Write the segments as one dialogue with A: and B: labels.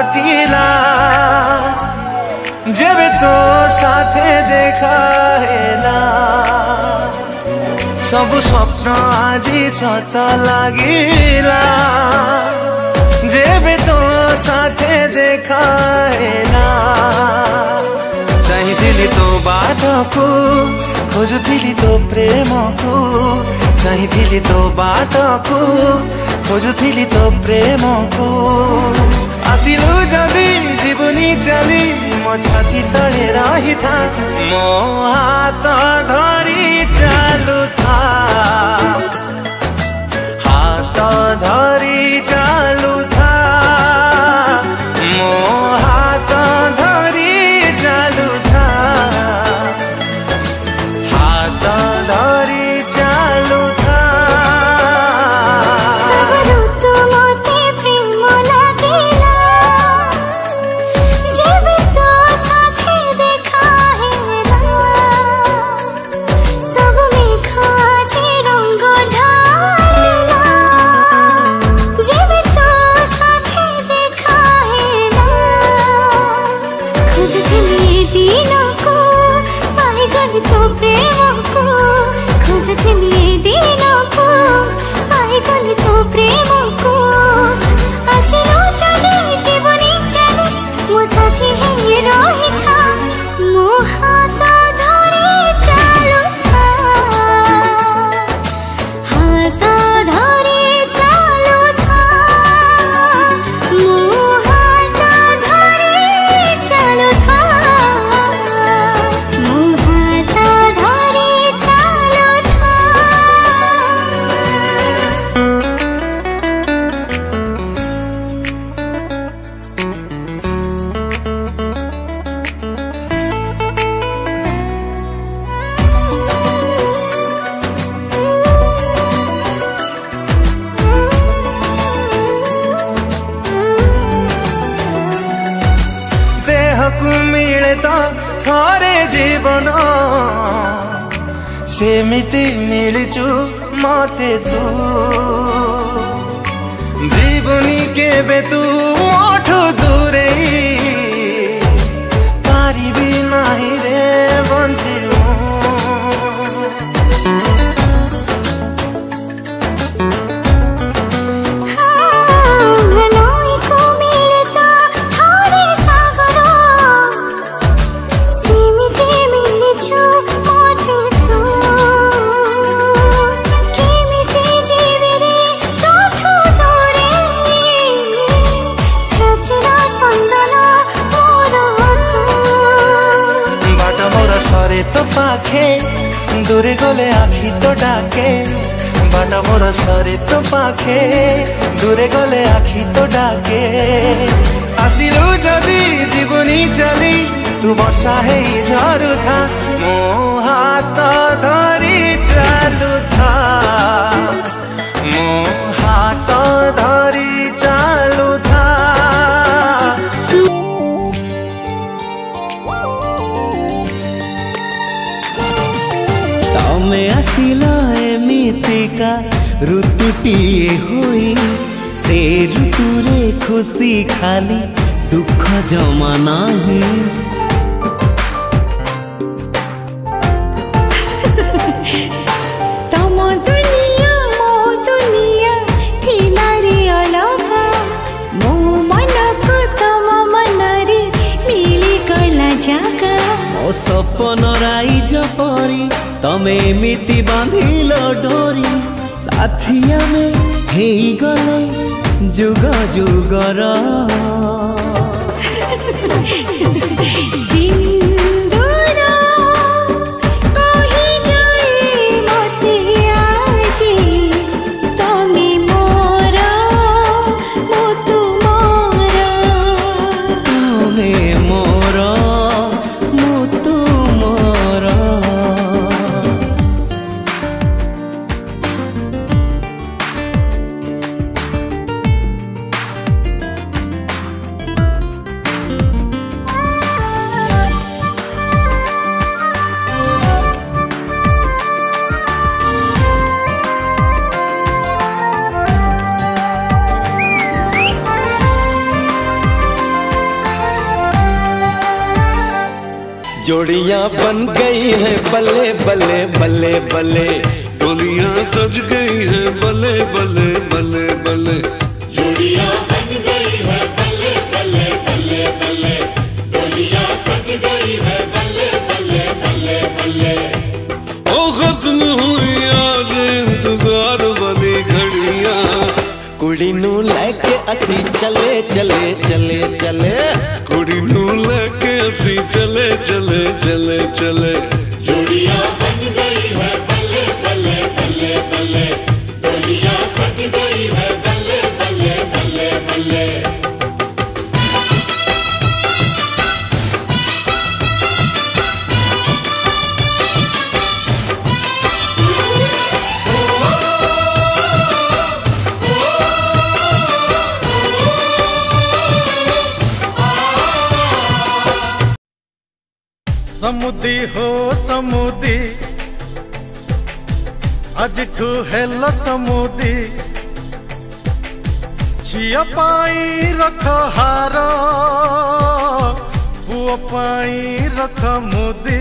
A: फाटिला जेबे तो साथे देखा हेला सब स्वप्न आजी सत लागिला जेबे तो साथे देखा हेला चाहिथिली तो बाटको खोजुथिली तो प्रेमको चाहिथिली तो बाटको खोजुथिली तो प्रेमको आसिलु जदि जीवनी चली मो छाती तले रही था मो हाथ धरी चालू था हाथ धरी चालू था मो हाथ धरी चालू था हाथ धरी चालू था मिले तो थोरे जीवन सेमिति मिलचु मते तू जीवनी केबे तू मोठो दूरे पारिबी नाही रे बंचिनु सरे तो पाखे दूरे गले आखी तो डाके बाटा मोर सरे तो पाखे दूरे गले आखी तो डाके आसिलु जदि जीवनी चली तू वर्षा है झरू था मो हाथ धरी चालू था मो हाथ धरी चालू था
B: तमे आसिला एमितिका ऋतुटीए होई से ऋतुरे खुशी खाली दुख जमा नाही
C: तम दुनिया मो दुनिया थिला रे अलगा मो मन को तम मन रे मिली गला जागा
B: मो सपन राइज परी तमे एमिति बांधिल डोरी साथिया में हेई गले जुग जुगर
A: जोड़ियां बन गई हैं बल्ले बल्ले बल्ले बल्ले,
D: डोलियां सज गई हैं बल्ले बल्ले बल्ले बल्ले,
E: जोड़ियां बन गई है बल्ले बल्ले बल्ले बल्ले, डोलियां सज गई है बल्ले बल्ले बल्ले बल्ले।
D: ओ खत्म हुई आज इंतजार वाली घड़ियां,
A: कुड़ी नू लेके असी चले चले चले चले,
D: कुड़ी नू लेके असी चले चले चले चले,
E: जोड़ियां बन गई है बल्ले बल्ले बल्ले बल्ले, डोलियां सज गई है बल्ले बल्ले बल्ले बल्ले।
F: समुदी हो समुदी आज ठू हेलो समुदी, झिया पाई रख हार पुओ पाई रख मुदी।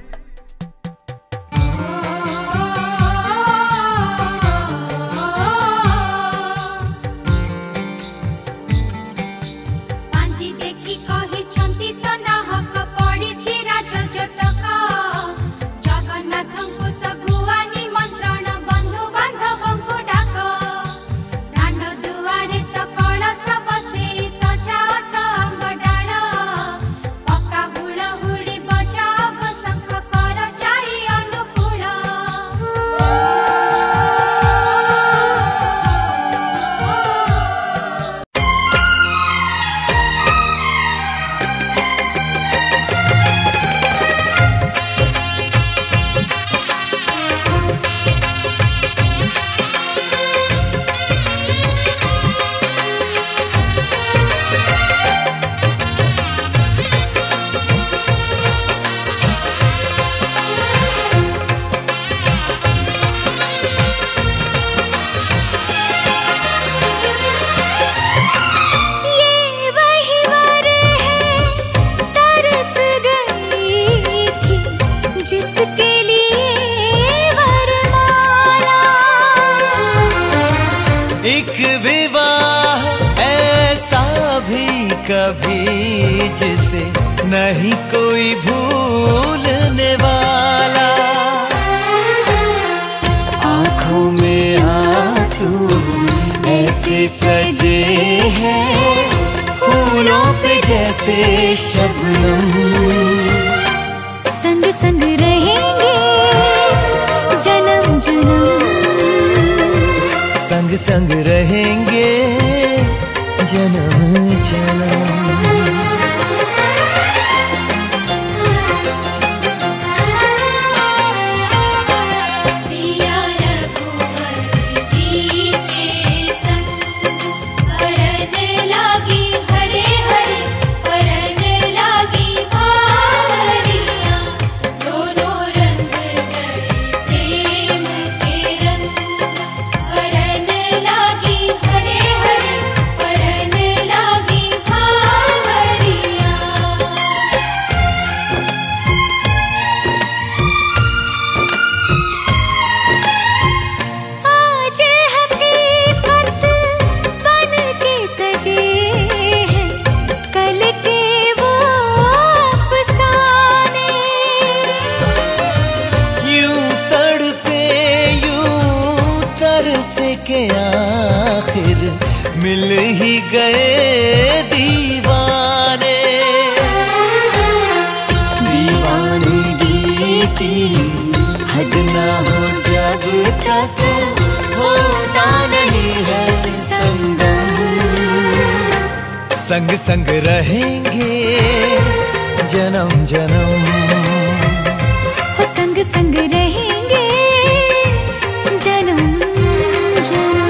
B: एक विवाह ऐसा भी कभी जिसे नहीं कोई भूलने वाला, आंखों में आंसू ऐसे सजे हैं फूलों पे जैसे शबनम,
C: संग संग रहेंगे जन्म जन्म,
B: संग संग रहेंगे जन्म जन्म। के आखिर मिल ही गए दीवाने, दीवानगी की हद ना हो जब तक होता नहीं है संगम, संग संग रहेंगे जन्म जन्म,
C: हो संग संग रहेंगे जन्म जन्म।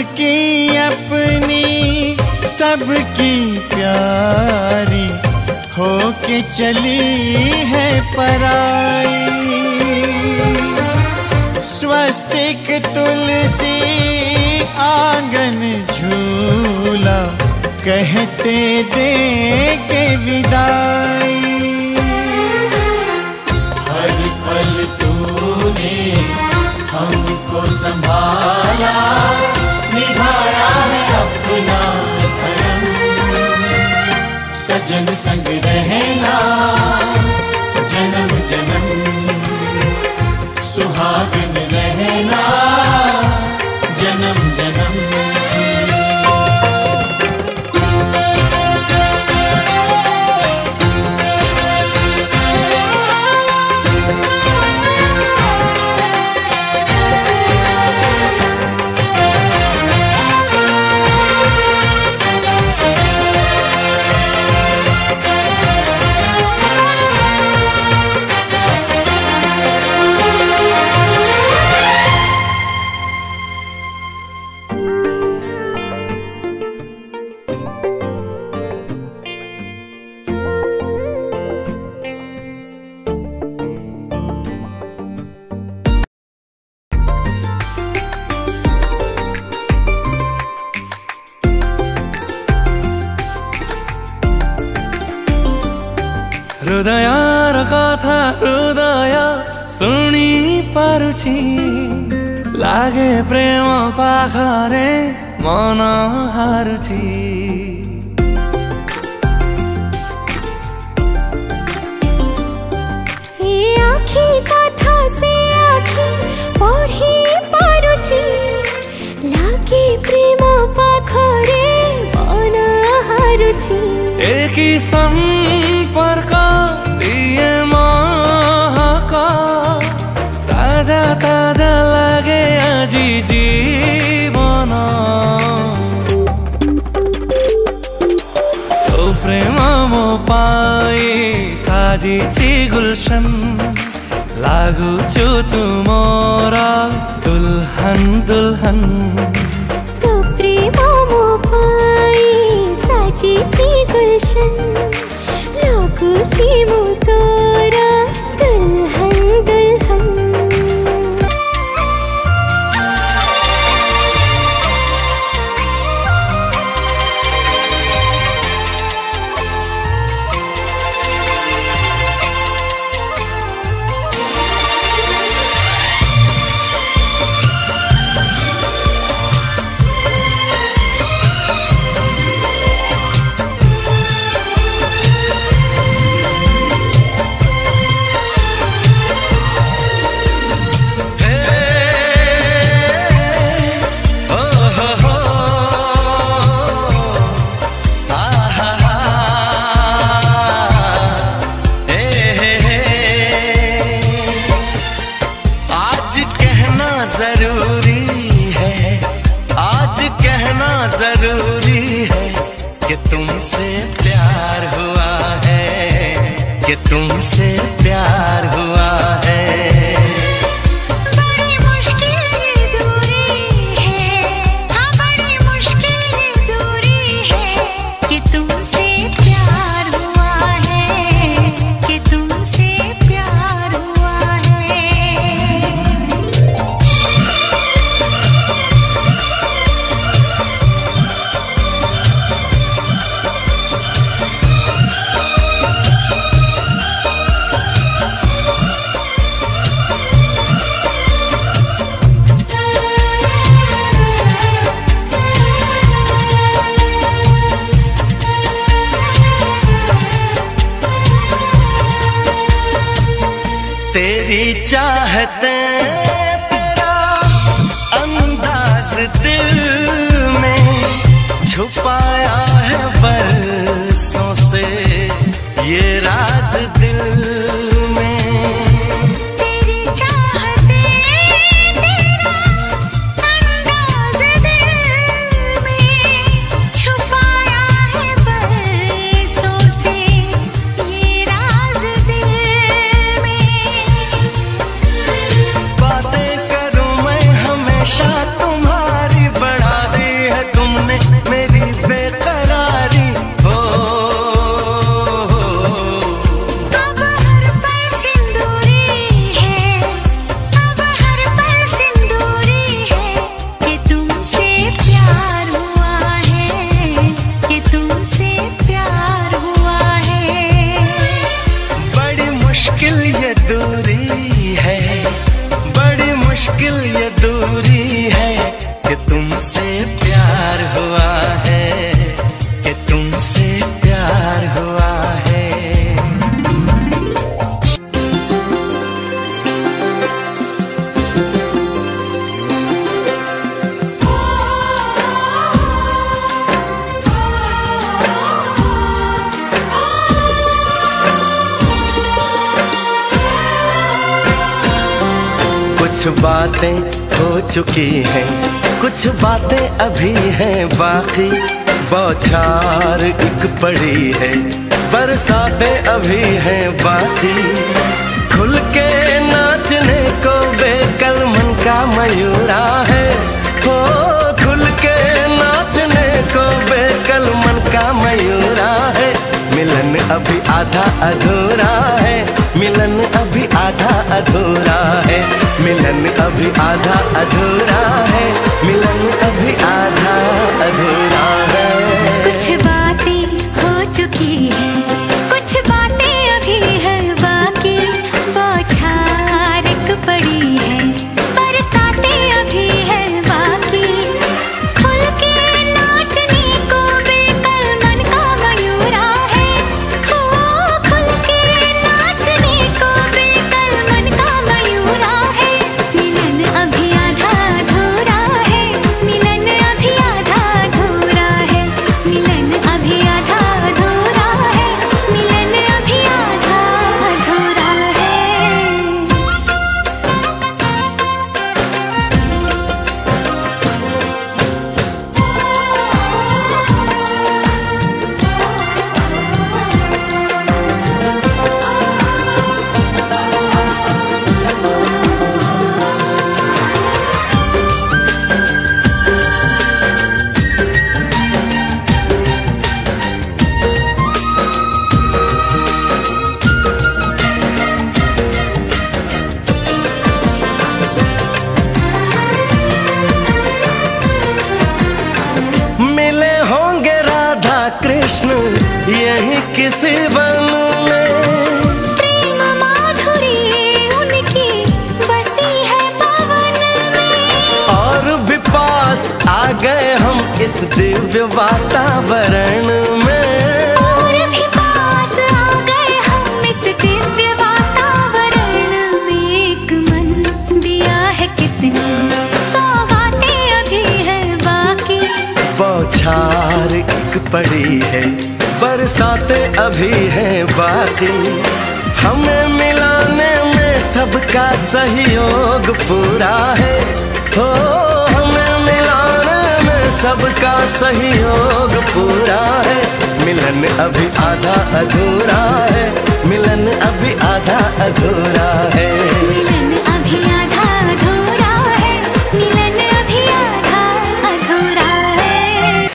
B: सबकी अपनी सबकी प्यारी होके चली है पराई। स्वस्तिक तुलसी आंगन झूला कहते दे के विदाई। हर पल तूने हमको संभाला, निभाया है अपना धर्म। सजन संग रहना जन्म जन्म, सुहागन रहना जन्म जन्म।
G: हृदय कथा हृदय शुणी पारुछि, लागे प्रेम पाखरे मन हारुछि।
C: ए आखी कथा से आखी पढ़ी पारुछि, लागे प्रेम पाखरे मन हारुछि।
G: एक ही संपर्क दिए महक, ताजा ताजा लागे आजी जीवन। तो प्रेम मो पाई साजिछि गुलशन, लागुछु तुमरा दुल्हन दुल्हन।
C: तो प्रेम मो पाई साजिछि गुलशन, लागुछि मो तोरा दुल्हन दुल्हन।
B: तुमसे प्यार हुआ है।
C: बड़ी मुश्किल दूरी है, हाँ बड़ी मुश्किल दूरी है, कि तुमसे प्यार हुआ है, कि तुमसे प्यार हुआ है।
B: तेरी चाहते तेरा अंदाज दिल में छुपाया है बरसों से ये राज दिल में।
C: तेरी चाहते तेरा अंदाज दिल में छुपाया है बरसों से ये राज दिल में।
B: बातें कुछ बातें हो चुकी हैं, कुछ बातें अभी हैं बाकी, बौछार एक पड़ी है, बरसातें अभी हैं बाकी। खुल के नाचने को बेकल मन का मयूरा है, हो खुल के नाचने को बेकल मन का मयूरा है। मिलन अभी आधा अधूरा है, मिलन अभी आधा अधूरा है, मिलन अभी आधा अधूरा है, मिलन अभी आधा अधूरा है।
C: कुछ बातें हो चुकी हैं, कुछ बातें अभी हैं बाकी, बौछार एक पड़ी है, बरसातें अभी हैं बाकी। खुल के नाचने को बेकल मन का मयूरा है, हो खुल के नाचने को बेकल मन का मयूरा है। मिलन अभी आधा अधूरा है, मिलन अभी आधा अधूरा है, मिलन अभी आधा अधूरा है, मिलन अभी आधा अधूरा है।
B: मिले होंगे राधा कृष्ण यही किसी वन में,
C: प्रेम माधुरी उनकी बसी है पवन में,
B: और भी पास आ गए हम इस दिव्य वातावरण में।
C: और भी पास आ गए हम इस दिव्य वातावरण में। एक मन दिया है कितनी सौगातें अभी हैं बाकी,
B: बौछार एक पड़ी है, बरसातें अभी हैं बाकी। हमें मिलाने में सबका सहयोग पूरा है, हो हमें मिलाने में सबका सहयोग पूरा है। मिलन अभी आधा अधूरा है, मिलन अभी आधा अधूरा है,